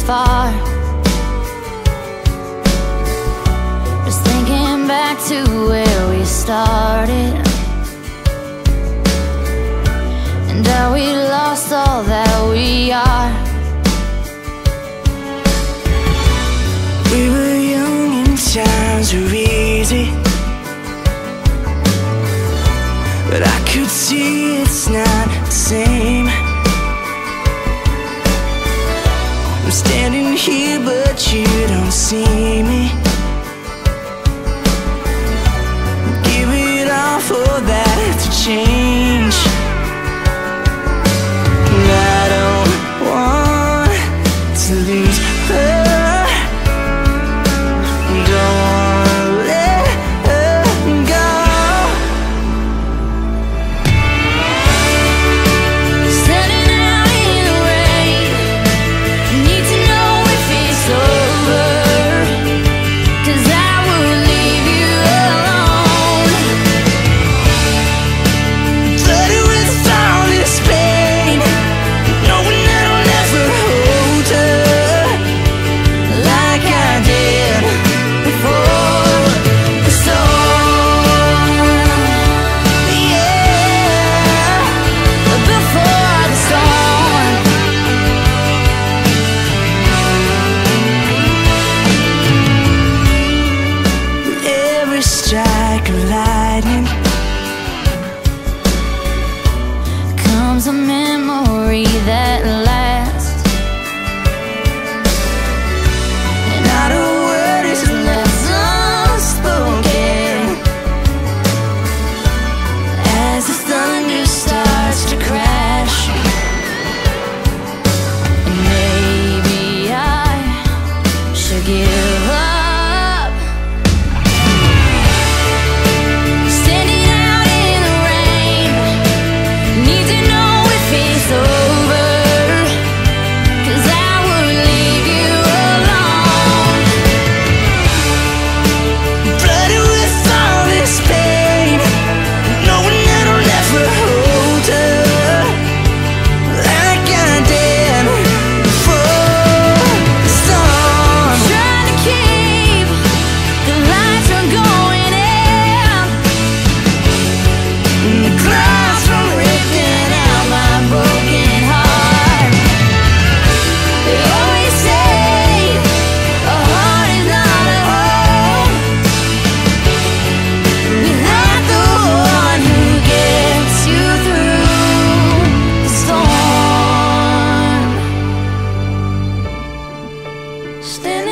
far. Just thinking back to where we started, and how we lost all that we are. We were young and times were easy, but I could see it's not the same. I'm standing here but you don't see me. Give it all for that to change. And I don't want to lose her. Don't wanna let her go. Standing out in the rain, need to know if it's over, 'cause I will leave you alone. Flooded with all this pain, knowing that I'll never hold her like I did before the storm. Yeah, Before the storm, with every strike of lightning comes a memory that lasts, and not a word is left unspoken as the thunder starts to crash. and maybe I should give up. Standing out in the rain, need to know if it's over, 'cause I will leave you alone. Flooded with all this pain, knowing that I'll never hold her like I did before the storm. Trying to keep the lights from going out, And the glass from ripping out my broken heart. They always say a heart is not a home without the one who gets you through the storm. Standing